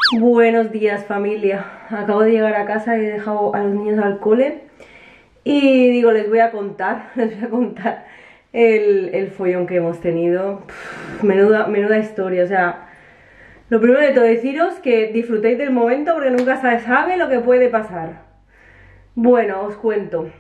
Buenos días, familia. Acabo de llegar a casa y he dejado a los niños al cole y digo, les voy a contar, el follón que hemos tenido. Menuda historia. O sea, lo primero de todo, deciros que disfrutéis del momento porque nunca se sabe lo que puede pasar. Bueno, os cuento.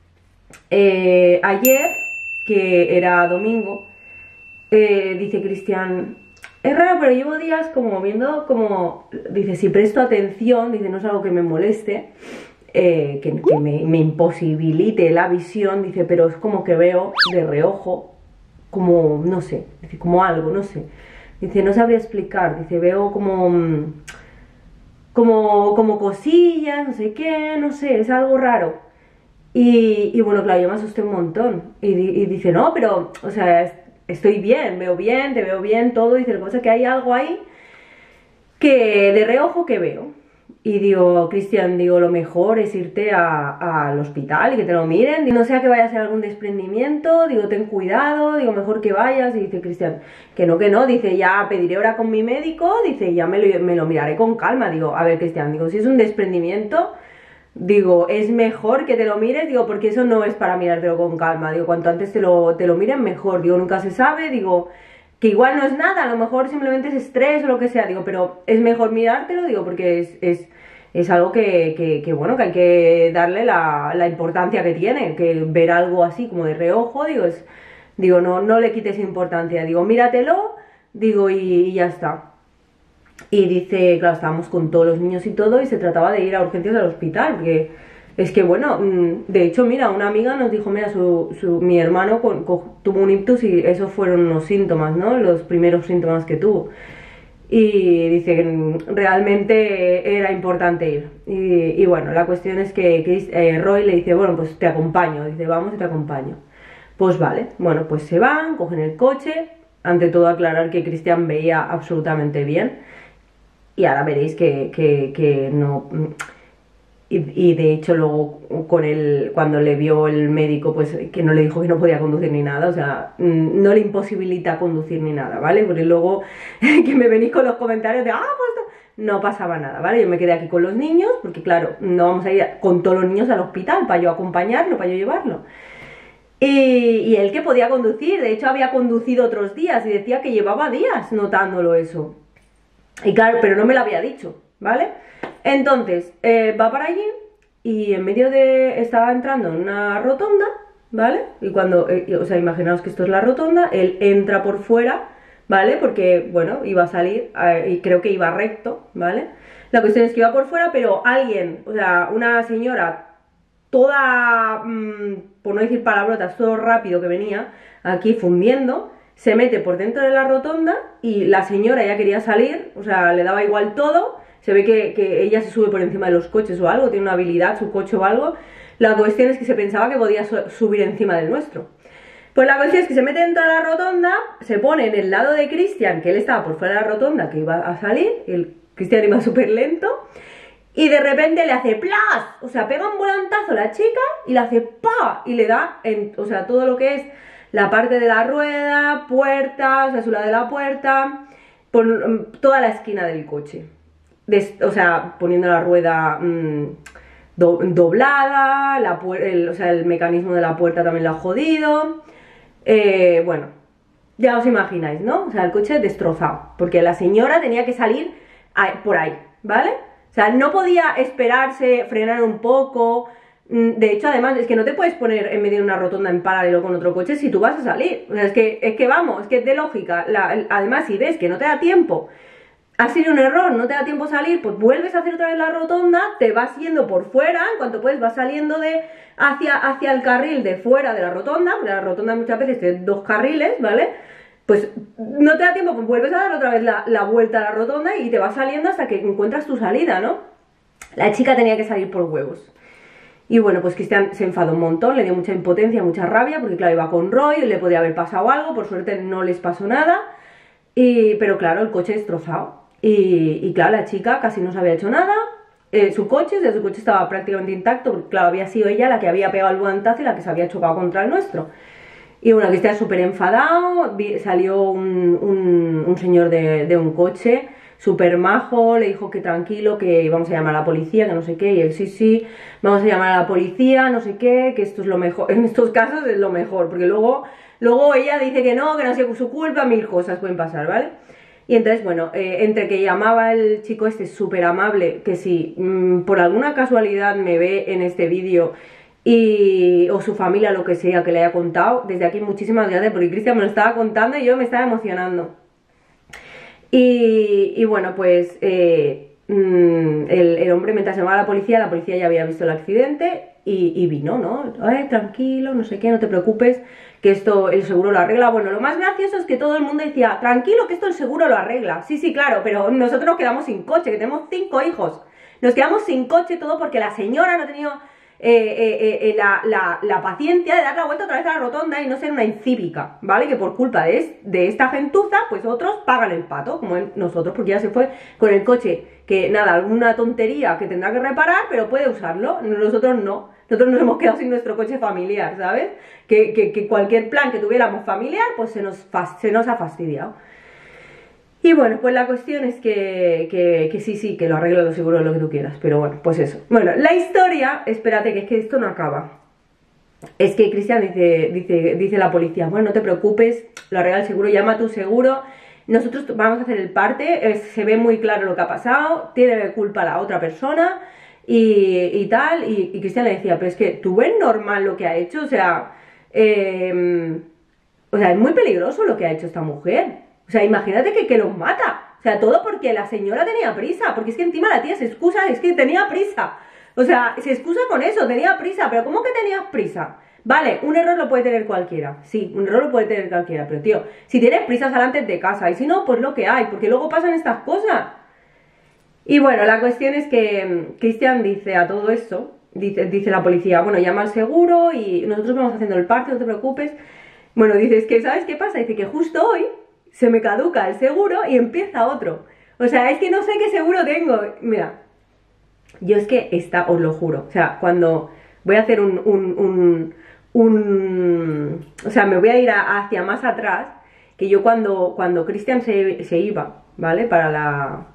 Ayer, que era domingo, dice Cristian: es raro, pero llevo días como viendo, como, dice, si presto atención, dice, no es algo que me moleste, que me imposibilite la visión, dice, pero es como que veo de reojo, como, no sé, dice, como algo, no sé. Dice, no sabría explicar, dice, veo como cosillas, no sé qué, no sé, es algo raro. Y bueno, claro, yo me asusté un montón. Y dice, no, pero, o sea, estoy bien, veo bien, te veo bien, todo. Dice, lo que pasa es que hay algo ahí que de reojo que veo. Y digo, Cristian, digo, lo mejor es irte al hospital y que te lo miren. Digo, no sea que vaya a ser algún desprendimiento, digo, ten cuidado, digo, mejor que vayas. Y dice Cristian, que no, dice, ya pediré hora con mi médico, dice, ya me lo miraré con calma. Digo, a ver, Cristian, digo, si es un desprendimiento, digo, es mejor que te lo mires, digo, porque eso no es para mirártelo con calma, digo, cuanto antes te lo miren mejor, digo, nunca se sabe, digo, que igual no es nada, a lo mejor simplemente es estrés o lo que sea, digo, pero es mejor mirártelo, digo, porque es algo bueno, que hay que darle la importancia que tiene, que ver algo así como de reojo, digo, no le quites importancia, digo, míratelo, digo, y ya está. Y dice, claro, estábamos con todos los niños y todo, y se trataba de ir a urgencias al hospital, porque es que, bueno, de hecho, mira, una amiga nos dijo, mira, mi hermano tuvo un ictus y esos fueron unos síntomas, ¿no? Los primeros síntomas que tuvo. Y dice que realmente era importante ir. Y bueno, la cuestión es que Roy le dice, bueno, pues te acompaño. Dice, vamos y te acompaño. Pues vale, bueno, pues se van, cogen el coche. Ante todo aclarar que Cristian veía absolutamente bien. Y ahora veréis que no. Y de hecho luego cuando le vio el médico, pues que no le dijo que no podía conducir ni nada, o sea, no le imposibilita conducir ni nada, ¿vale? Porque luego que me venís con los comentarios de, pues no pasaba nada, ¿vale? Yo me quedé aquí con los niños, porque claro, no vamos a ir con todos los niños al hospital para yo acompañarlo, para yo llevarlo. Y él que podía conducir, de hecho había conducido otros días y decía que llevaba días notándolo eso. Y claro, pero no me lo había dicho, ¿vale? Entonces, va para allí y en medio estaba entrando en una rotonda, ¿vale? Y cuando, o sea, imaginaos que esto es la rotonda, él entra por fuera, ¿vale? Porque, bueno, iba a salir y creo que iba recto, ¿vale? La cuestión es que iba por fuera, pero alguien, o sea, una señora toda, por no decir palabrotas, todo rápido que venía aquí fundiendo, se mete por dentro de la rotonda y la señora ya quería salir, o sea, le daba igual todo. Se ve que ella se sube por encima de los coches o algo, tiene una habilidad, su coche o algo. La cuestión es que se pensaba que podía subir encima del nuestro. Pues la cuestión es que se mete dentro de la rotonda, se pone en el lado de Cristian, que él estaba por fuera de la rotonda, que iba a salir, el Cristian iba súper lento, y de repente le hace ¡plas! O sea, pega un volantazo a la chica y le hace ¡pa! Y le da, o sea, todo lo que es la parte de la rueda, puerta, o sea, su lado de la puerta, por toda la esquina del coche. O sea, poniendo la rueda doblada, o sea, el mecanismo de la puerta también lo ha jodido. Bueno, ya os imagináis, ¿no? O sea, el coche destrozado, porque la señora tenía que salir por ahí, ¿vale? O sea, no podía esperarse, frenar un poco. De hecho, además, es que no te puedes poner en medio de una rotonda en paralelo con otro coche si tú vas a salir. O sea, es que vamos, es que es de lógica. Además, si ves que no te da tiempo, ha sido un error, no te da tiempo a salir, pues vuelves a hacer otra vez la rotonda, te vas yendo por fuera, en cuanto puedes vas saliendo hacia el carril de fuera de la rotonda, porque la rotonda muchas veces tiene dos carriles, ¿vale? Pues no te da tiempo, pues vuelves a dar otra vez la vuelta a la rotonda y te vas saliendo hasta que encuentras tu salida, ¿no? La chica tenía que salir por huevos. Y bueno, pues Cristian se enfadó un montón, le dio mucha impotencia, mucha rabia, porque claro, iba con Roy, le podía haber pasado algo, por suerte no les pasó nada, pero claro, el coche destrozado. Y claro, la chica casi no se había hecho nada, su coche estaba prácticamente intacto, porque claro, había sido ella la que había pegado el volantazo y la que se había chocado contra el nuestro. Y bueno, Cristian súper enfadado, salió un señor de un coche súper majo, le dijo que tranquilo, que vamos a llamar a la policía, que no sé qué, y él sí, vamos a llamar a la policía, no sé qué, que esto es lo mejor, en estos casos es lo mejor, porque luego ella dice que no ha sido su culpa, mil cosas pueden pasar, ¿vale? Y entonces, bueno, entre que llamaba el chico este súper amable, que si por alguna casualidad me ve en este vídeo o su familia, lo que sea, que le haya contado, desde aquí muchísimas gracias, porque Cristian me lo estaba contando y yo me estaba emocionando. Y bueno, pues el hombre, mientras llamaba a la policía ya había visto el accidente y vino, ¿no? Ay, tranquilo, no sé qué, no te preocupes, que esto el seguro lo arregla. Bueno, lo más gracioso es que todo el mundo decía, tranquilo, que esto el seguro lo arregla. Sí, sí, claro, pero nosotros nos quedamos sin coche, que tenemos 5 hijos. Nos quedamos sin coche todo porque la señora no ha tenido la paciencia de dar la vuelta otra vez a la rotonda y no ser una incívica, ¿vale? Que por culpa de esta gentuza, pues otros pagan el pato, como nosotros, porque ya se fue con el coche, que nada, alguna tontería que tendrá que reparar, pero puede usarlo, nosotros no. Nosotros nos hemos quedado sin nuestro coche familiar, ¿sabes? Que cualquier plan que tuviéramos familiar, pues se nos ha fastidiado. Y bueno, pues la cuestión es que sí, que lo arreglo, lo seguro, lo que tú quieras. Pero bueno, pues eso. Bueno, la historia, espérate, que es que esto no acaba. Es que Cristian dice la policía, bueno, no te preocupes, lo arregla el seguro, llama a tu seguro. Nosotros vamos a hacer el parte, se ve muy claro lo que ha pasado, tiene culpa la otra persona y tal. Y Cristian le decía, pero es que tú ves normal lo que ha hecho, o sea, es muy peligroso lo que ha hecho esta mujer. O sea, imagínate que los mata. O sea, todo porque la señora tenía prisa. Porque es que encima la tía se excusa, es que tenía prisa. O sea, se excusa con eso, tenía prisa. Pero ¿cómo que tenías prisa? Vale, un error lo puede tener cualquiera. Sí, un error lo puede tener cualquiera. Pero tío, si tienes prisa, sal antes de casa. Y si no, pues lo que hay. Porque luego pasan estas cosas. Y bueno, la cuestión es que Cristian dice a todo esto, dice la policía, bueno, llama al seguro y nosotros vamos haciendo el parte, no te preocupes. Bueno, dice, es que ¿sabes qué pasa? Dice que justo hoy se me caduca el seguro y empieza otro. O sea, es que no sé qué seguro tengo. Mira, yo es que os lo juro. O sea, cuando voy a hacer o sea, me voy a ir hacia más atrás, que yo cuando Cristian se iba, ¿vale? Para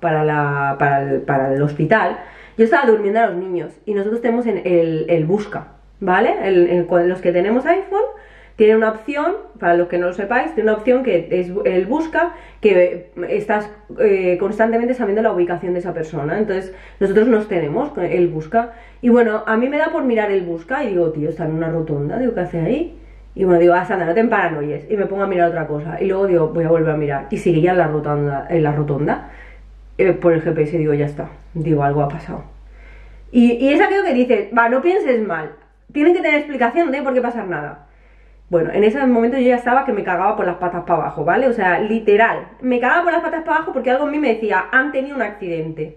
el hospital, yo estaba durmiendo a los niños y nosotros tenemos el Busca, ¿vale? Los que tenemos iPhone tiene una opción, para los que no lo sepáis, tiene una opción que es el Busca, que estás constantemente sabiendo la ubicación de esa persona. Entonces, nosotros nos tenemos el Busca. Y bueno, a mí me da por mirar el Busca y digo, tío, está en una rotonda, digo, ¿qué hace ahí? Y bueno, digo, Sandra, no te paranoies. Y me pongo a mirar otra cosa. Y luego digo, voy a volver a mirar. Y sigue ya en la rotonda. Por el GPS digo, ya está. Digo, algo ha pasado. Y es aquello que dices, va, no pienses mal. Tienen que tener explicación, no tiene por qué pasar nada. Bueno, en ese momento yo ya estaba que me cagaba por las patas para abajo, ¿vale? O sea, literal, me cagaba por las patas para abajo porque algo en mí me decía, han tenido un accidente.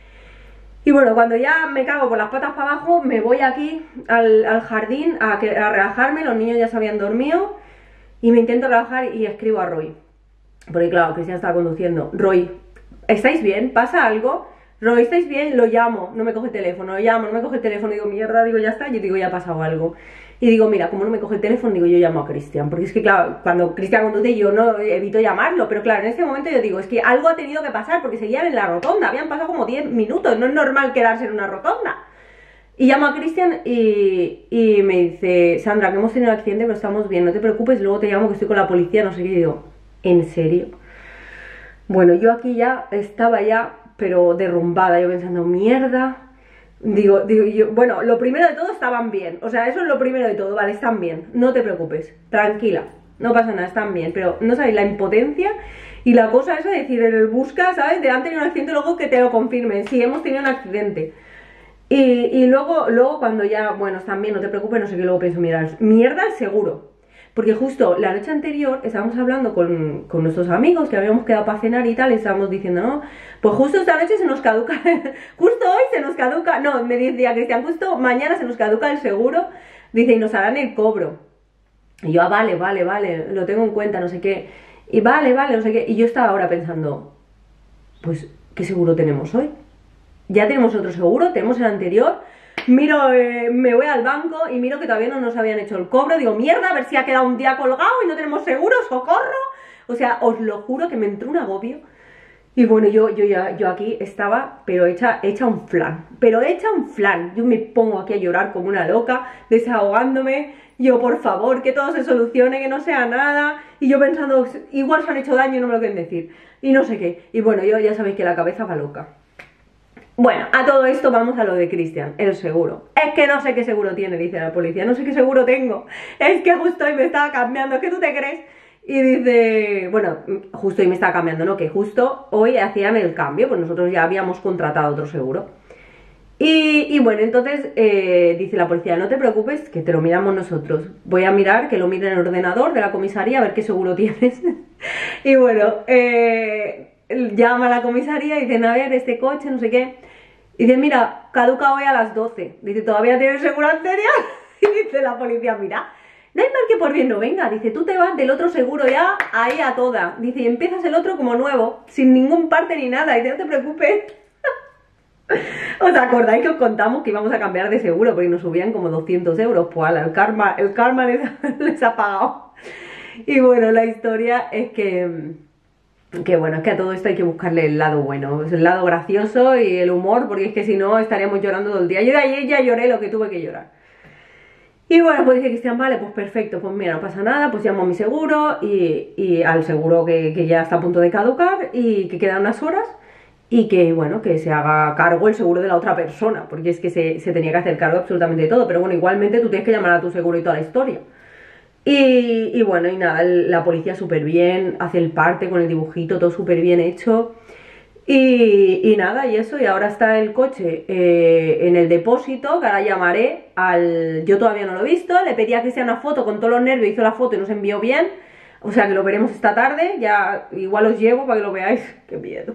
Y bueno, cuando ya me cago por las patas para abajo, me voy aquí al jardín a relajarme, los niños ya se habían dormido y me intento relajar y escribo a Roy. Porque claro, Cristian estaba conduciendo. Roy, ¿estáis bien? ¿Pasa algo? Roy, ¿estáis bien? Lo llamo, no me coge el teléfono, lo llamo, no me coge el teléfono, digo, mierda, digo, ya está, yo digo, ya ha pasado algo. Y digo, mira, como no me coge el teléfono, digo, yo llamo a Cristian. Porque es que, claro, cuando Cristian conduce yo no evito llamarlo. Pero claro, en ese momento yo digo, es que algo ha tenido que pasar porque seguían en la rotonda. Habían pasado como 10 minutos. No es normal quedarse en una rotonda. Y llamo a Cristian y me dice, Sandra, que hemos tenido un accidente, pero estamos bien. No te preocupes, luego te llamo que estoy con la policía, no sé qué. Y digo, ¿en serio? Bueno, yo aquí ya estaba pero derrumbada. Yo pensando, mierda. Digo, yo, bueno, lo primero de todo estaban bien. O sea, eso es lo primero de todo, vale, están bien. No te preocupes, tranquila, no pasa nada, están bien. Pero no sabéis la impotencia y la cosa esa de decir en el Busca, ¿sabes? De han tenido un accidente, luego que te lo confirmen. Sí, hemos tenido un accidente. Y luego cuando ya, bueno, están bien, no te preocupes, no sé qué, luego pienso, mierda el seguro. Porque justo la noche anterior estábamos hablando con nuestros amigos que habíamos quedado para cenar y tal, y estábamos diciendo, no, pues justo esta noche se nos caduca, justo hoy se nos caduca, no, me decía Cristian, justo mañana se nos caduca el seguro, dice, y nos harán el cobro. Y yo, vale, lo tengo en cuenta, no sé qué, y vale, no sé qué, y yo estaba ahora pensando, pues, ¿qué seguro tenemos hoy? Ya tenemos otro seguro, tenemos el anterior. Miro, me voy al banco y miro que todavía no nos habían hecho el cobro. Digo, mierda, a ver si ha quedado un día colgado y no tenemos seguro, socorro. O sea, os lo juro que me entró un agobio. Y bueno, yo aquí estaba, pero hecha un flan, pero hecha un flan. Yo me pongo aquí a llorar como una loca, desahogándome. Yo, por favor, que todo se solucione, que no sea nada. Y yo pensando, igual se han hecho daño y no me lo quieren decir. Y no sé qué. Y bueno, yo ya sabéis que la cabeza va loca. Bueno, a todo esto vamos a lo de Cristian, el seguro. Es que no sé qué seguro tiene, dice la policía. No sé qué seguro tengo. Es que justo hoy me estaba cambiando, ¿es que tú te crees? Y dice, bueno, justo hoy me estaba cambiando, ¿no? Que justo hoy hacían el cambio, pues nosotros ya habíamos contratado otro seguro. Y bueno, entonces dice la policía, no te preocupes, que te lo miramos nosotros. Voy a mirar, que lo mire en el ordenador de la comisaría, a ver qué seguro tienes. Y bueno, llama a la comisaría y dicen, a ver, este coche, no sé qué. Y dice, mira, caduca hoy a las 12. Dice, ¿todavía tienes seguro anterior? Y dice la policía, mira, no hay mal que por bien no venga. Dice, tú te vas del otro seguro ya ahí a toda. Dice, y empiezas el otro como nuevo, sin ningún parte ni nada. Dice, no te preocupes. ¿Os acordáis que os contamos que íbamos a cambiar de seguro porque nos subían como 200 euros? Pues ala, el karma les ha pagado. Y bueno, la historia es que bueno, es que a todo esto hay que buscarle el lado bueno, el lado gracioso y el humor, porque es que si no estaríamos llorando todo el día. Yo de ayer ya lloré lo que tuve que llorar. Y bueno, pues dice Cristian, vale, pues perfecto, pues mira, no pasa nada, pues llamo a mi seguro y al seguro que ya está a punto de caducar y que quedan unas horas. Y que, bueno, que se haga cargo el seguro de la otra persona, porque es que se tenía que hacer cargo absolutamente de todo, pero bueno, igualmente tú tienes que llamar a tu seguro y toda la historia. Y bueno, y nada, la policía súper bien, hace el parte con el dibujito, todo súper bien hecho. Y nada, y eso, y ahora está el coche en el depósito, que ahora llamaré al... Yo todavía no lo he visto, le pedí a Cristian una foto con todos los nervios, hizo la foto y nos envió bien, o sea que lo veremos esta tarde, ya igual os llevo para que lo veáis, qué miedo.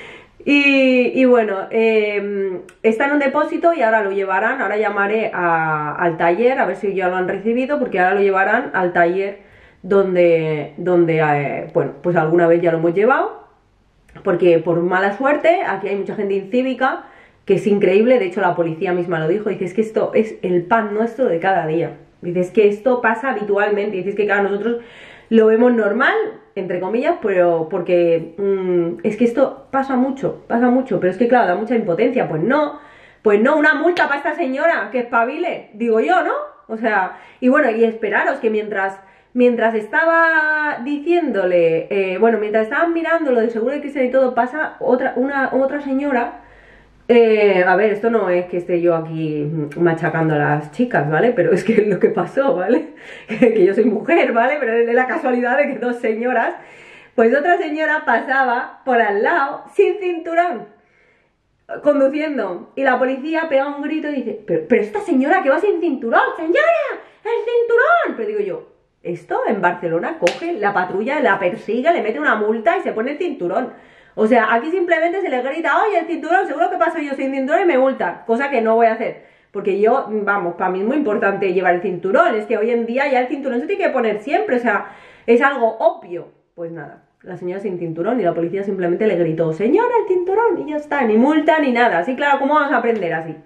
Y bueno, está en un depósito y ahora lo llevarán, ahora llamaré al taller a ver si ya lo han recibido, porque ahora lo llevarán al taller donde bueno, pues alguna vez ya lo hemos llevado, porque por mala suerte aquí hay mucha gente incívica, que es increíble, de hecho la policía misma lo dijo, dice, es que esto es el pan nuestro de cada día, dice, es que esto pasa habitualmente, dice, es que claro, nosotros lo vemos normal, entre comillas, pero porque es que esto pasa mucho, pero es que claro, da mucha impotencia, pues no, una multa para esta señora, que espabile, digo yo, ¿no? O sea, y bueno, y esperaros que mientras estaba diciéndole, bueno, mientras estaban mirando lo del seguro de Cristian y todo, pasa otra señora. A ver, esto no es que esté yo aquí machacando a las chicas, ¿vale? Pero es que es lo que pasó, ¿vale? Que yo soy mujer, ¿vale? Pero es la casualidad de que dos señoras, pues otra señora pasaba por al lado sin cinturón, conduciendo, y la policía pega un grito y dice, pero esta señora que va sin cinturón, señora, el cinturón. Pero digo yo, esto en Barcelona coge la patrulla, la persigue, le mete una multa y se pone el cinturón. O sea, aquí simplemente se le grita, oye, el cinturón, seguro que paso yo sin cinturón y me multan, cosa que no voy a hacer. Porque yo, vamos, para mí es muy importante llevar el cinturón, es que hoy en día ya el cinturón se tiene que poner siempre, o sea, es algo obvio. Pues nada, la señora sin cinturón y la policía simplemente le gritó, señora, el cinturón, y ya está, ni multa ni nada. Así, claro, ¿cómo vamos a aprender así?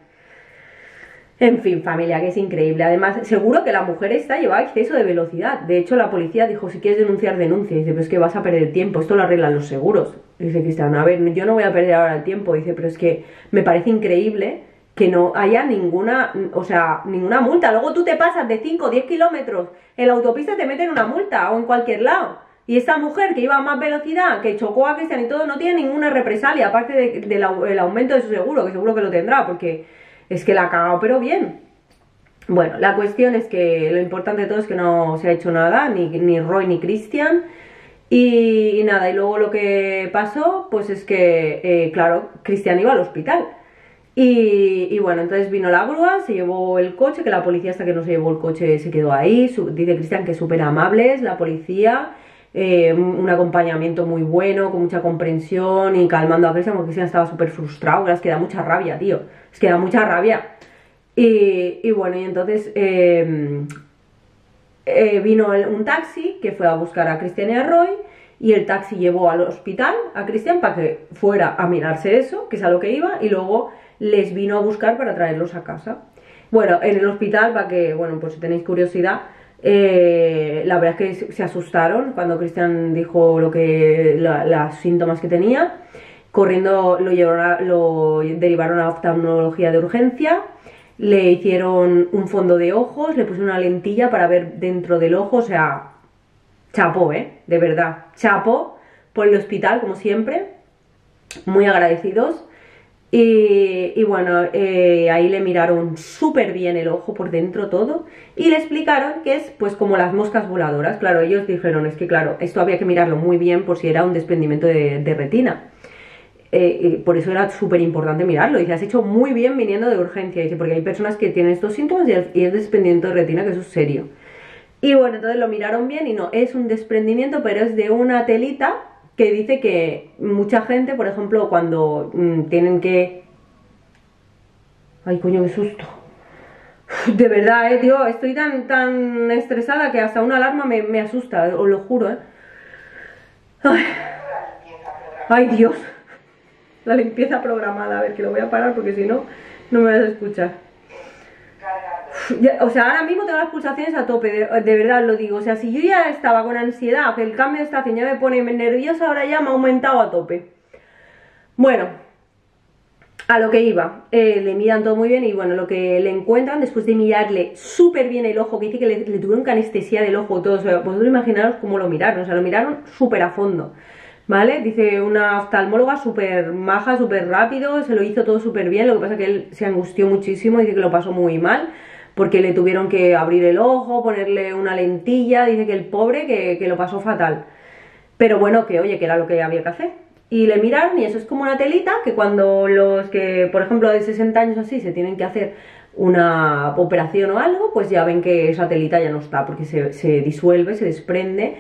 En fin, familia, que es increíble. Además, seguro que la mujer esta llevaba exceso de velocidad. De hecho, la policía dijo, si quieres denunciar, denuncia. Dice, pero es que vas a perder tiempo, esto lo arreglan los seguros. Dice Cristian, a ver, yo no voy a perder ahora el tiempo. Dice, pero es que me parece increíble que no haya ninguna, o sea, ninguna multa. Luego tú te pasas de 5 o 10 kilómetros en la autopista, te meten una multa o en cualquier lado. Y esta mujer que iba a más velocidad, que chocó a Cristian y todo, no tiene ninguna represalia, aparte del aumento de su seguro, que seguro que lo tendrá, porque es que la ha cagado, pero bien. Bueno, la cuestión es que lo importante de todo es que no se ha hecho nada, ni Roy ni Cristian. Y nada, y luego lo que pasó, pues es que, claro, Cristian iba al hospital. Y bueno, entonces vino la grúa, se llevó el coche, que la policía hasta que no se llevó el coche se quedó ahí. Dice Cristian que es súper amables, la policía. Un acompañamiento muy bueno, con mucha comprensión y calmando a Cristian, porque Cristian estaba súper frustrado, es que da mucha rabia, tío, es que da mucha rabia. Y bueno, y entonces vino un taxi que fue a buscar a Cristian y a Roy, y el taxi llevó al hospital a Cristian para que fuera a mirarse eso, que es a lo que iba, y luego les vino a buscar para traerlos a casa. Bueno, en el hospital, para que, bueno, pues si tenéis curiosidad, La verdad es que se asustaron cuando Cristian dijo los síntomas que tenía. Corriendo lo derivaron a oftalmología de urgencia, le hicieron un fondo de ojos, le pusieron una lentilla para ver dentro del ojo, o sea, chapó, de verdad, chapó por el hospital, como siempre, muy agradecidos. Y bueno, ahí le miraron súper bien el ojo por dentro todo y le explicaron que es pues como las moscas voladoras. Claro, ellos dijeron, es que claro, esto había que mirarlo muy bien por si era un desprendimiento de retina. Por eso era súper importante mirarlo. Dice, has hecho muy bien viniendo de urgencia. Dice, porque hay personas que tienen estos síntomas y es desprendimiento de retina, que eso es serio. Y bueno, entonces lo miraron bien y no, es un desprendimiento, pero es de una telita que dice que mucha gente, por ejemplo, cuando tienen que... Ay, coño, qué susto. De verdad, tío, estoy tan estresada que hasta una alarma me asusta, os lo juro, Ay, ay, Dios. La limpieza programada, a ver, que lo voy a parar porque si no, no me vas a escuchar. O sea, ahora mismo tengo las pulsaciones a tope, de verdad lo digo. O sea, si yo ya estaba con ansiedad, que el cambio de estación ya me pone nerviosa, ahora ya me ha aumentado a tope. Bueno, a lo que iba, le miran todo muy bien y bueno, lo que le encuentran después de mirarle súper bien el ojo, que dice que le tuvieron que anestesiar el ojo todo, o sea, vosotros imaginaros cómo lo miraron, o sea, lo miraron súper a fondo. ¿Vale? Dice una oftalmóloga súper maja, súper rápido, se lo hizo todo súper bien, lo que pasa es que él se angustió muchísimo, dice que lo pasó muy mal, porque le tuvieron que abrir el ojo, ponerle una lentilla, dice que el pobre que lo pasó fatal. Pero bueno, que oye, que era lo que había que hacer. Y le miraron y eso es como una telita que cuando los que, por ejemplo, de 60 años así, se tienen que hacer una operación o algo, pues ya ven que esa telita ya no está, porque se disuelve, se desprende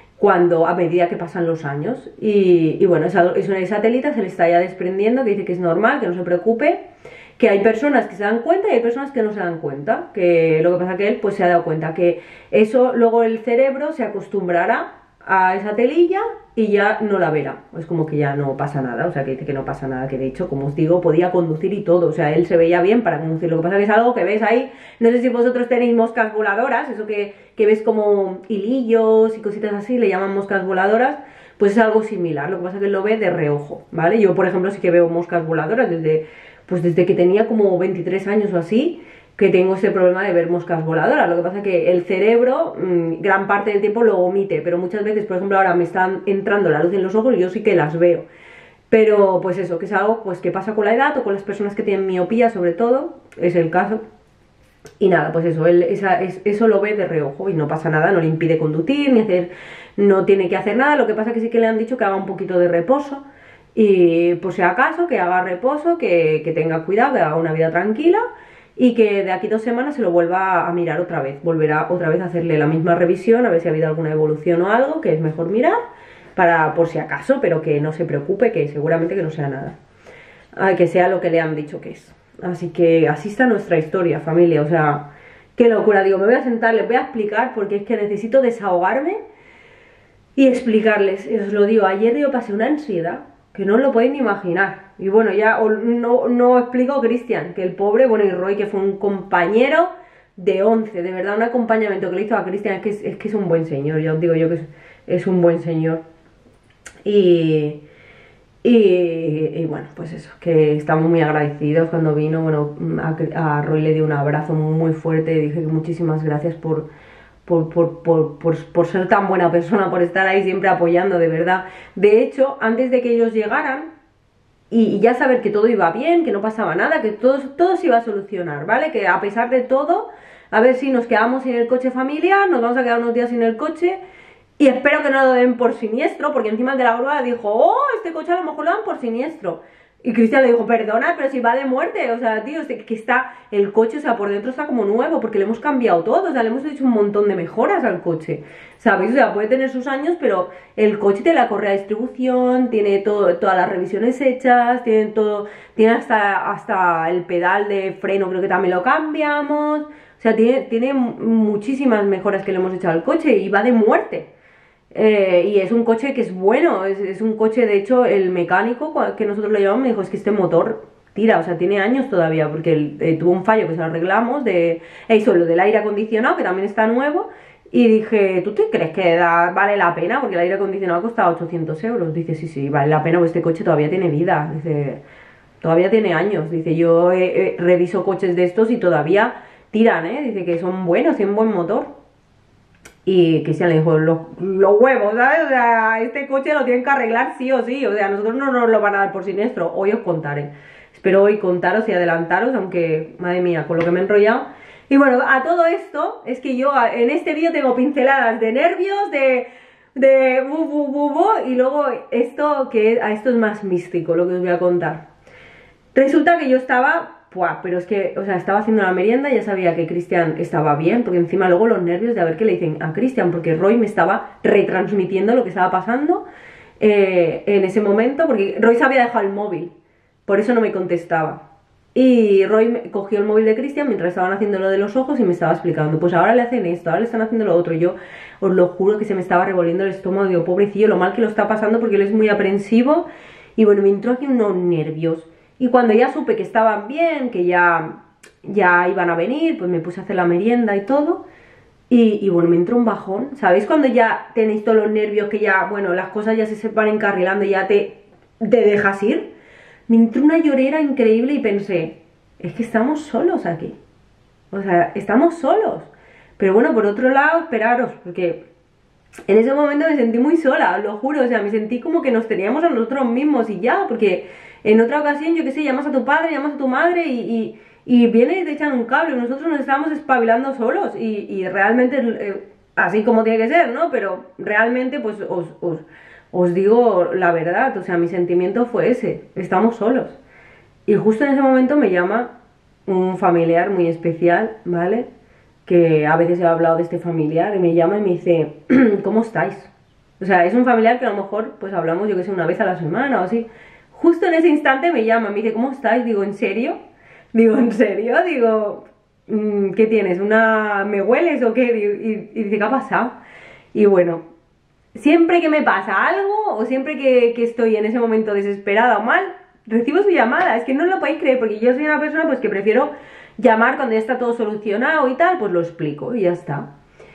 a medida que pasan los años y bueno, esa telita se le está ya desprendiendo, que dice que es normal, que no se preocupe, que hay personas que se dan cuenta y hay personas que no se dan cuenta, que lo que pasa que él pues se ha dado cuenta que eso luego el cerebro se acostumbrará a esa telilla y ya no la verá, es como que ya no pasa nada, o sea que dice que no pasa nada, que de hecho, como os digo, podía conducir y todo, o sea, él se veía bien para conducir, lo que pasa que es algo que ves ahí, no sé si vosotros tenéis moscas voladoras, eso que ves como hilillos y cositas así, le llaman moscas voladoras, pues es algo similar, lo que pasa es que él lo ve de reojo, ¿vale? Yo, por ejemplo, sí que veo moscas voladoras desde que tenía como 23 años o así, que tengo ese problema de ver moscas voladoras. Lo que pasa es que el cerebro gran parte del tiempo lo omite, pero muchas veces, por ejemplo, ahora me están entrando la luz en los ojos y yo sí que las veo. Pero pues eso, que es algo pues, que pasa con la edad o con las personas que tienen miopía sobre todo, es el caso. Y nada, pues eso, eso lo ve de reojo y no pasa nada, no le impide conducir, no tiene que hacer nada. Lo que pasa es que sí que le han dicho que haga un poquito de reposo y por si acaso que haga reposo, que tenga cuidado, que haga una vida tranquila y que de aquí 2 semanas se lo vuelva a mirar otra vez, volverá otra vez a hacerle la misma revisión, a ver si ha habido alguna evolución o algo, que es mejor mirar, por si acaso, pero que no se preocupe, que seguramente que no sea nada, que sea lo que le han dicho que es. Así que así está nuestra historia, familia, o sea, qué locura, digo, me voy a sentar, les voy a explicar, porque es que necesito desahogarme y explicarles, os lo digo, ayer yo pasé una ansiedad que no os lo podéis ni imaginar. Y bueno, ya no explico Cristian, que el pobre, bueno, y Roy, que fue un compañero de 11, de verdad, un acompañamiento que le hizo a Cristian, es que es un buen señor, ya os digo yo que es un buen señor. Y bueno, pues eso, que estamos muy agradecidos cuando vino, bueno, a Roy le di un abrazo muy fuerte, dije que muchísimas gracias por ser tan buena persona, por estar ahí siempre apoyando, de verdad. De hecho, antes de que ellos llegaran, y ya saber que todo iba bien, que no pasaba nada, que todo se iba a solucionar, ¿vale? Que a pesar de todo, a ver si nos quedamos sin el coche familiar, nos vamos a quedar unos días sin el coche, y espero que no lo den por siniestro, porque encima el de la grúa dijo, oh, este coche a lo mejor lo dan por siniestro. Y Cristian le dijo, perdona, pero si va de muerte, o sea, tío, que está el coche, o sea, por dentro está como nuevo, porque le hemos cambiado todo, o sea, le hemos hecho un montón de mejoras al coche, ¿sabéis? O sea, puede tener sus años, pero el coche tiene la correa de distribución, tiene todas las revisiones hechas, tiene todo, tiene hasta el pedal de freno, creo que también lo cambiamos, o sea, tiene muchísimas mejoras que le hemos hecho al coche y va de muerte. Y es un coche que es bueno, es un coche, de hecho, el mecánico que nosotros lo llevamos me dijo, es que este motor tira, o sea, tiene años todavía, porque tuvo un fallo que se lo arreglamos, eso, lo del aire acondicionado, que también está nuevo, Y dije, ¿tú te crees que vale la pena? Porque el aire acondicionado costaba 800 euros. Dice, sí, sí, vale la pena, porque este coche todavía tiene vida. Dice, todavía tiene años. Dice, yo reviso coches de estos y todavía tiran, ¿eh? Dice que son buenos, tienen buen motor. Y Cristian le dijo, los huevos, ¿sabes? O sea, este coche lo tienen que arreglar sí o sí. O sea, nosotros no nos lo van a dar por siniestro. Hoy os contaré. Espero hoy contaros y adelantaros, aunque, madre mía, con lo que me he enrollado. Y bueno, a todo esto, es que yo en este vídeo tengo pinceladas de nervios, y luego esto, esto es más místico, lo que os voy a contar. Resulta que yo estaba, pero es que, o sea, estaba haciendo la merienda y ya sabía que Cristian estaba bien, porque encima luego los nervios de a ver qué le dicen a Cristian, porque Roy me estaba retransmitiendo lo que estaba pasando en ese momento, porque Roy se había dejado el móvil, por eso no me contestaba. Y Roy cogió el móvil de Cristian mientras estaban haciendo lo de los ojos y me estaba explicando, pues ahora le hacen esto, ahora le están haciendo lo otro. Y yo os lo juro que se me estaba revolviendo el estómago, digo, pobrecillo, lo mal que lo está pasando porque él es muy aprensivo. Y bueno, me entró aquí unos nervios. Y cuando ya supe que estaban bien, que ya iban a venir, pues me puse a hacer la merienda y todo. Y bueno, me entró un bajón. ¿Sabéis cuando ya tenéis todos los nervios, que ya, bueno, las cosas ya se van encarrilando y ya te dejas ir? Me entró una llorera increíble y pensé, es que estamos solos aquí. O sea, estamos solos. Pero bueno, por otro lado, esperaros, porque en ese momento me sentí muy sola, os lo juro. O sea, me sentí como que nos teníamos a nosotros mismos y ya, porque en otra ocasión, yo qué sé, llamas a tu padre, llamas a tu madre y viene y te echan un cable. Nosotros nos estábamos espabilando solos y realmente, así como tiene que ser, ¿no? Pero realmente, pues os digo la verdad, o sea, mi sentimiento fue ese, estamos solos. Y justo en ese momento me llama un familiar muy especial, ¿vale? Que a veces he hablado de este familiar y me llama y me dice, ¿cómo estáis? O sea, es un familiar que a lo mejor pues hablamos, yo que sé, una vez a la semana o así. Justo en ese instante me llama, me dice, ¿cómo estáis? Digo, ¿en serio? Digo, ¿en serio? Digo, ¿qué tienes? ¿Me hueles o qué? Y dice, ¿qué ha pasado? Y bueno, siempre que me pasa algo o siempre que estoy en ese momento desesperada o mal, recibo su llamada. Es que no lo podéis creer, porque yo soy una persona pues que prefiero llamar cuando ya está todo solucionado y tal, pues lo explico y ya está.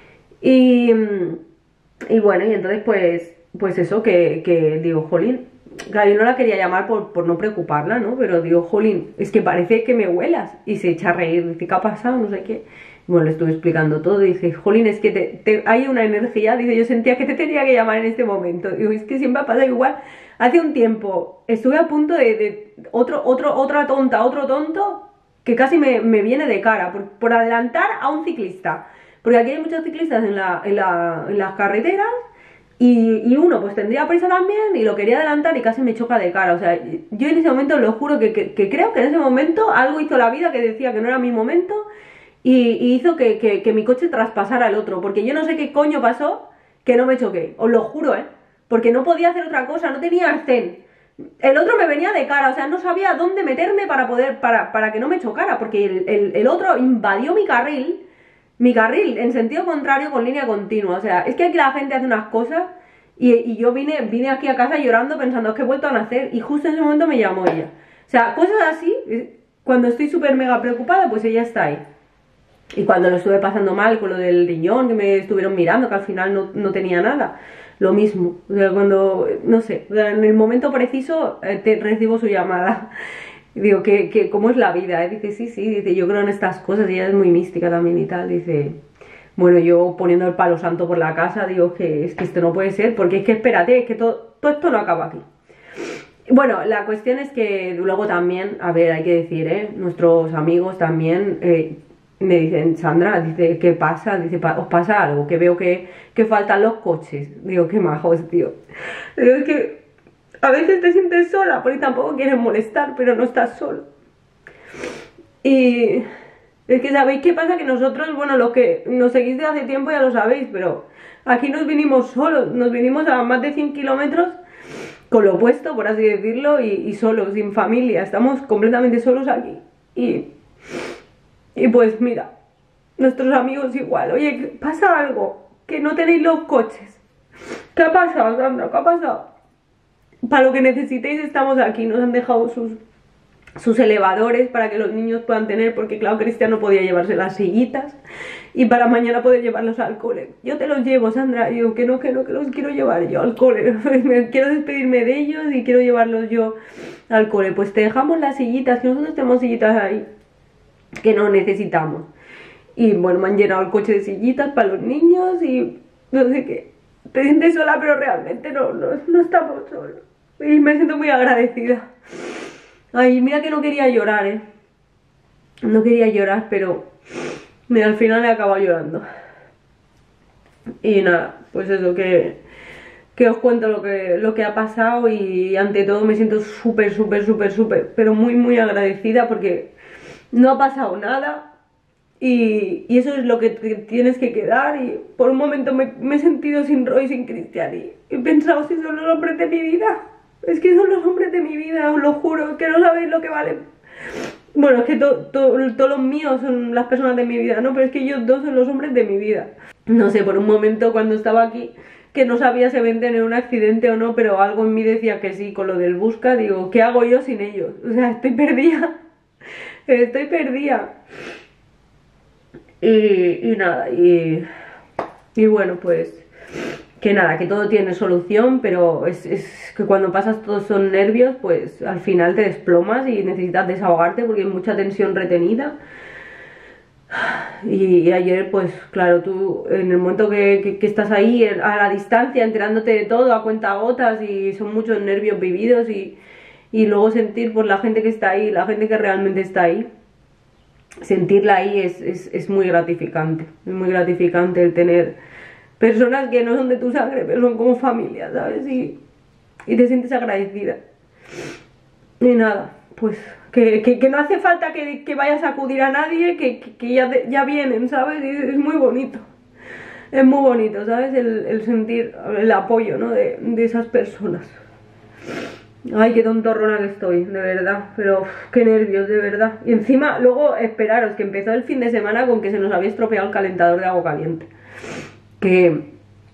Y bueno, y entonces pues eso, que digo, jolín, claro, yo no la quería llamar por no preocuparla, ¿no? Pero digo, jolín, es que parece que me huelas. Y se echa a reír, dice, ¿qué ha pasado? No sé qué. Bueno, le estuve explicando todo y dice, jolín, es que hay una energía, dice, yo sentía que te tenía que llamar en este momento. Digo, es que siempre pasa igual. Hace un tiempo estuve a punto de otro tonto que casi me viene de cara por adelantar a un ciclista. Porque aquí hay muchos ciclistas en las carreteras y uno pues tendría prisa también y lo quería adelantar y casi me choca de cara. O sea, yo en ese momento lo juro que creo que en ese momento algo hizo la vida que decía que no era mi momento. Y hizo que mi coche traspasara el otro, porque yo no sé qué coño pasó que no me choqué, os lo juro, porque no podía hacer otra cosa, no tenía arcén. El otro me venía de cara, o sea, no sabía dónde meterme para que no me chocara, porque el otro invadió mi carril en sentido contrario con línea continua. O sea, es que aquí la gente hace unas cosas y yo vine aquí a casa llorando pensando, es que he vuelto a nacer, y justo en ese momento me llamó ella. O sea, cosas así, cuando estoy súper mega preocupada, pues ella está ahí. Y cuando lo estuve pasando mal con lo del riñón, que me estuvieron mirando, que al final no tenía nada, lo mismo. O sea, cuando, no sé, en el momento preciso recibo su llamada. Y digo, ¿cómo es la vida? Dice, sí, dice, yo creo en estas cosas, y ella es muy mística también y tal. Dice, bueno, yo poniendo el palo santo por la casa, digo, es que esto no puede ser, porque es que espérate, es que todo esto no acaba aquí. Bueno, la cuestión es que luego también, a ver, hay que decir, nuestros amigos también me dicen, Sandra, dice, ¿qué pasa? Dice, ¿os pasa algo? Que veo que faltan los coches. Digo, qué majos, tío. Digo, es que a veces te sientes sola, porque tampoco quieres molestar, pero no estás solo. Y es que sabéis qué pasa, que nosotros, bueno, los que nos seguís de hace tiempo ya lo sabéis, pero aquí nos vinimos solos, nos vinimos a más de 100 kilómetros con lo opuesto, por así decirlo, y solos, sin familia, estamos completamente solos aquí. Y pues mira, nuestros amigos igual, oye, pasa algo, que no tenéis los coches. ¿Qué ha pasado, Sandra? ¿Qué ha pasado? Para lo que necesitéis estamos aquí, nos han dejado sus elevadores para que los niños puedan tener, porque claro, Cristian no podía llevarse las sillitas, y para mañana poder llevarlos al cole. Yo te los llevo, Sandra. Y digo que no, que los quiero llevar yo al cole. Quiero despedirme de ellos y quiero llevarlos yo al cole. Pues te dejamos las sillitas, que nosotros tenemos sillitas ahí que no necesitamos. Y bueno, me han llenado el coche de sillitas para los niños y no sé qué. Te sientes sola, pero realmente no estamos solos. Y me siento muy agradecida. Ay, mira que no quería llorar, no quería llorar, pero mira, al final he acabado llorando. Y nada, pues eso, que os cuento lo que ha pasado. Y ante todo me siento súper, pero muy agradecida, porque no ha pasado nada. Y eso es lo que tienes que quedar. Y por un momento me he sentido sin Roy, sin Cristian, y he pensado, si son los hombres de mi vida. Es que son los hombres de mi vida, os lo juro, que no sabéis lo que valen. Bueno, es que todos los míos son las personas de mi vida, ¿no? Pero es que ellos dos son los hombres de mi vida. No sé, por un momento cuando estaba aquí, que no sabía si habían tenido un accidente o no, pero algo en mí decía que sí, con lo del busca, digo, ¿qué hago yo sin ellos? O sea, estoy perdida. Estoy perdida. Y nada, y bueno, pues que nada, que todo tiene solución, pero es que cuando pasas todos esos nervios, pues al final te desplomas y necesitas desahogarte porque hay mucha tensión retenida. Y ayer, pues claro, tú en el momento que estás ahí a la distancia, enterándote de todo a cuentagotas, y son muchos nervios vividos, y luego sentir por la gente que está ahí, la gente que realmente está ahí, sentirla ahí es muy gratificante. Es muy gratificante el tener personas que no son de tu sangre, pero son como familia, ¿sabes? Y te sientes agradecida. Y nada, pues que no hace falta que vayas a acudir a nadie, que ya vienen, ¿sabes? Y es muy bonito. Es muy bonito, ¿sabes? El sentir el apoyo, ¿no? De esas personas. Ay, qué tontorrona que estoy, de verdad. Pero qué nervios, de verdad. Y encima, luego, esperaros, que empezó el fin de semana con que se nos había estropeado el calentador de agua caliente. Que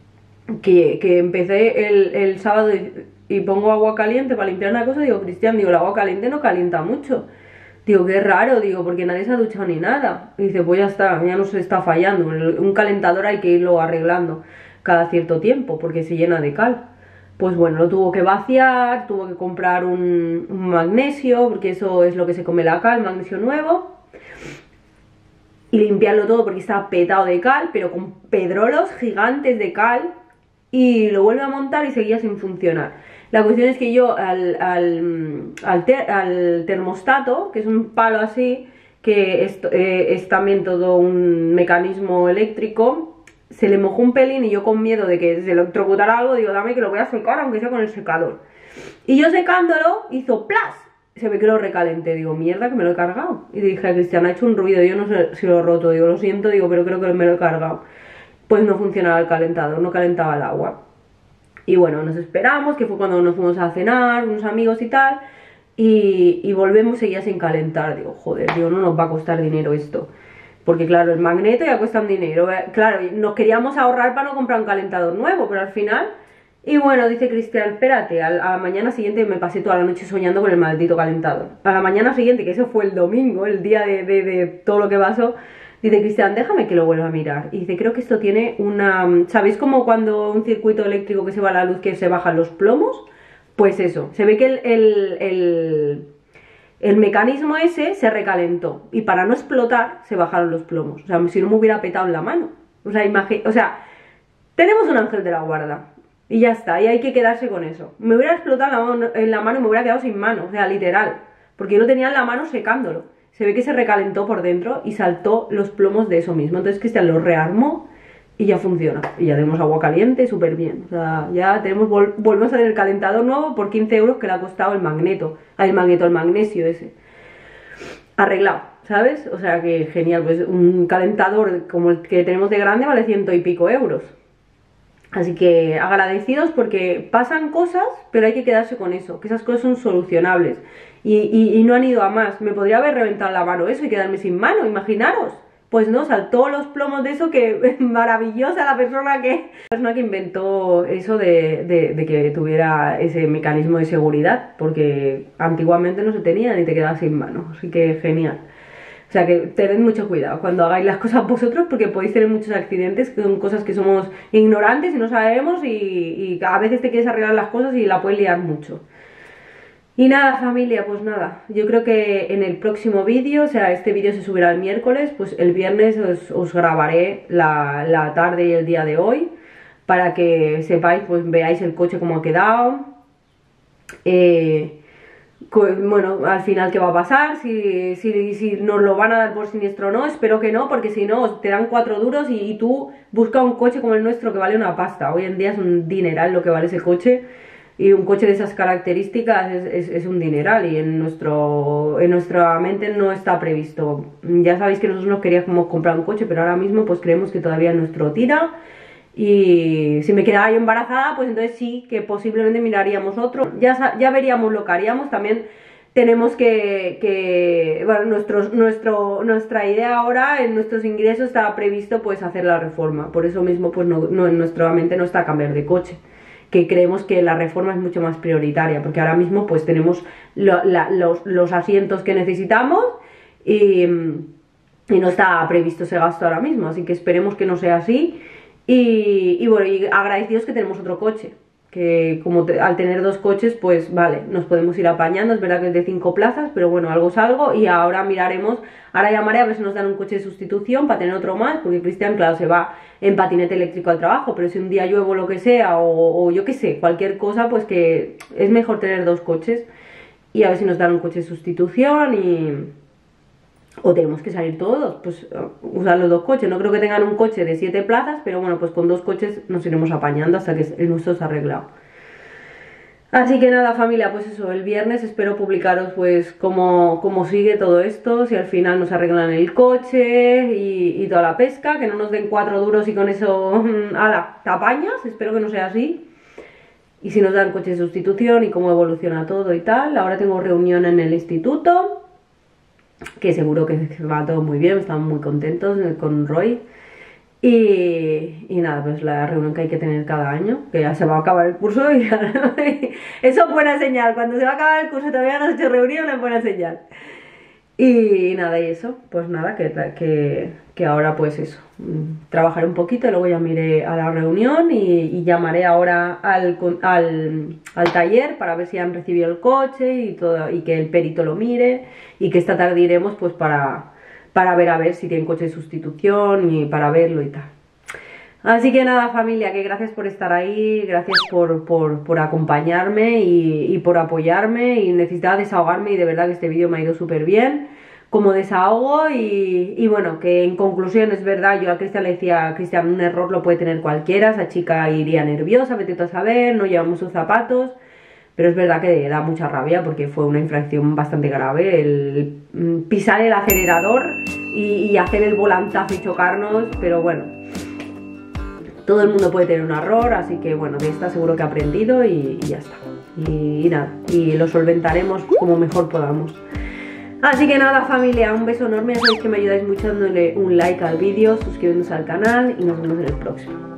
empecé el sábado y pongo agua caliente para limpiar una cosa. Digo, Cristian, digo, el agua caliente no calienta mucho. Digo, qué raro, digo, porque nadie se ha duchado ni nada. Y dice, pues ya está, ya no se está fallando. Un calentador hay que irlo arreglando cada cierto tiempo porque se llena de cal. Pues bueno, lo tuvo que vaciar, tuvo que comprar un magnesio, porque eso es lo que se come la cal, magnesio nuevo. Y limpiarlo todo porque estaba petado de cal, pero con pedrolos gigantes de cal. Y lo vuelve a montar y seguía sin funcionar. La cuestión es que yo al termostato, que es un palo así, que es también todo un mecanismo eléctrico, se le mojó un pelín, y yo, con miedo de que se electrocutara algo, digo, dame que lo voy a secar, aunque sea con el secador. Y yo secándolo, hizo ¡plas! Se ve que lo recalenté, digo, mierda, que me lo he cargado. Y dije a Cristian, ha hecho un ruido, yo no sé si lo he roto, digo, lo siento, digo, pero creo que me lo he cargado. Pues no funcionaba el calentador, no calentaba el agua. Y bueno, nos esperamos, que fue cuando nos fuimos a cenar, unos amigos y tal, y volvemos, seguía sin calentar. Digo, joder, digo, no nos va a costar dinero esto. Porque claro, el magneto ya cuesta un dinero. Claro, nos queríamos ahorrar para no comprar un calentador nuevo, pero al final... Y bueno, dice Cristian, espérate, a la mañana siguiente me pasé toda la noche soñando con el maldito calentador. A la mañana siguiente, que ese fue el domingo, el día de todo lo que pasó, dice Cristian, déjame que lo vuelva a mirar. Y dice, creo que esto tiene una... ¿Sabéis como cuando un circuito eléctrico que se va a la luz, que se bajan los plomos? Pues eso, se ve que el mecanismo ese se recalentó, y para no explotar se bajaron los plomos. O sea, si no me hubiera petado en la mano. O sea, tenemos un ángel de la guarda. Y ya está, y hay que quedarse con eso. Me hubiera explotado en la mano y me hubiera quedado sin mano, o sea, literal. Porque yo lo tenía en la mano secándolo. Se ve que se recalentó por dentro y saltó los plomos de eso mismo. Entonces Cristian lo rearmó y ya funciona. Y ya tenemos agua caliente, súper bien. O sea, ya volvemos a tener el calentador nuevo por 15 euros que le ha costado el magnesio ese. Arreglado, ¿sabes? O sea que genial, pues un calentador como el que tenemos de grande vale 100 y pico euros. Así que agradecidos, porque pasan cosas, pero hay que quedarse con eso, que esas cosas son solucionables. Y no han ido a más. Me podría haber reventado la mano eso y quedarme sin mano, imaginaros. pues no, saltó los plomos de eso, que maravillosa la persona que inventó eso de que tuviera ese mecanismo de seguridad, porque antiguamente no se tenía y te quedabas sin mano, así que genial. O sea que tened mucho cuidado cuando hagáis las cosas vosotros, porque podéis tener muchos accidentes, que son cosas que somos ignorantes y no sabemos, y a veces te quieres arreglar las cosas y la puedes liar mucho. Y nada, familia, pues nada, yo creo que en el próximo vídeo, o sea, este vídeo se subirá el miércoles, pues el viernes os grabaré la tarde y el día de hoy, para que sepáis, pues veáis el coche cómo ha quedado, bueno, al final qué va a pasar, si nos lo van a dar por siniestro o no. Espero que no, porque si no te dan 4 duros y tú buscas un coche como el nuestro que vale una pasta. Hoy en día es un dineral lo que vale ese coche. Y un coche de esas características es un dineral, y en nuestra mente no está previsto. Ya sabéis que nosotros nos queríamos comprar un coche, pero ahora mismo pues creemos que todavía el nuestro tira. Y si me quedara yo embarazada, pues entonces sí que posiblemente miraríamos otro. Ya veríamos lo que haríamos. También tenemos bueno, nuestra idea ahora, en nuestros ingresos está previsto pues hacer la reforma. Por eso mismo pues no, en nuestra mente no está cambiar de coche, que creemos que la reforma es mucho más prioritaria, porque ahora mismo pues tenemos los asientos que necesitamos y no está previsto ese gasto ahora mismo, así que esperemos que no sea así. Y bueno, y agradecidos que tenemos otro coche, que como al tener 2 coches, pues vale, nos podemos ir apañando. Es verdad que es de 5 plazas, pero bueno, algo es algo. Y ahora miraremos, ahora llamaré a ver si nos dan un coche de sustitución para tener otro más, porque Cristian, claro, se va en patinete eléctrico al trabajo, pero si un día llueve o lo que sea, o yo qué sé, cualquier cosa, pues que es mejor tener 2 coches. Y a ver si nos dan un coche de sustitución o tenemos que salir todos, pues usar los 2 coches. No creo que tengan un coche de 7 plazas, pero bueno, pues con 2 coches nos iremos apañando hasta que el nuestro se ha arreglado. Así que nada, familia, pues eso, el viernes espero publicaros pues cómo sigue todo esto, si al final nos arreglan el coche y toda la pesca, que no nos den 4 duros y con eso, ala, te apañas. Espero que no sea así. Y si nos dan coche de sustitución y cómo evoluciona todo y tal. Ahora tengo reunión en el instituto, que seguro que va todo muy bien, estamos muy contentos con Roy. Y nada, pues la reunión que hay que tener cada año, que ya se va a acabar el curso y eso es buena señal. Cuando se va a acabar el curso y todavía no has hecho reunión, es buena señal. Y nada, y eso, pues nada, que ahora pues eso, trabajaré un poquito y luego ya miré a la reunión y llamaré ahora al taller para ver si han recibido el coche y todo, y que el perito lo mire, y que esta tarde iremos pues para ver a ver si tienen coche de sustitución y para verlo y tal. Así que nada, familia, que gracias por estar ahí, gracias por acompañarme y por apoyarme, y necesitaba desahogarme, y de verdad que este vídeo me ha ido súper bien como desahogo. Y bueno, que en conclusión es verdad, yo a Cristian le decía, Cristian, un error lo puede tener cualquiera, esa chica iría nerviosa, vete tú a saber, no llevamos sus zapatos. Pero es verdad que da mucha rabia porque fue una infracción bastante grave el pisar el acelerador y hacer el volantazo y chocarnos. Pero bueno, todo el mundo puede tener un error, así que bueno, de esta seguro que he aprendido y ya está. Y nada, y lo solventaremos como mejor podamos. Así que nada, familia, un beso enorme. Ya sabéis que me ayudáis mucho dándole un like al vídeo, suscribiéndose al canal, y nos vemos en el próximo.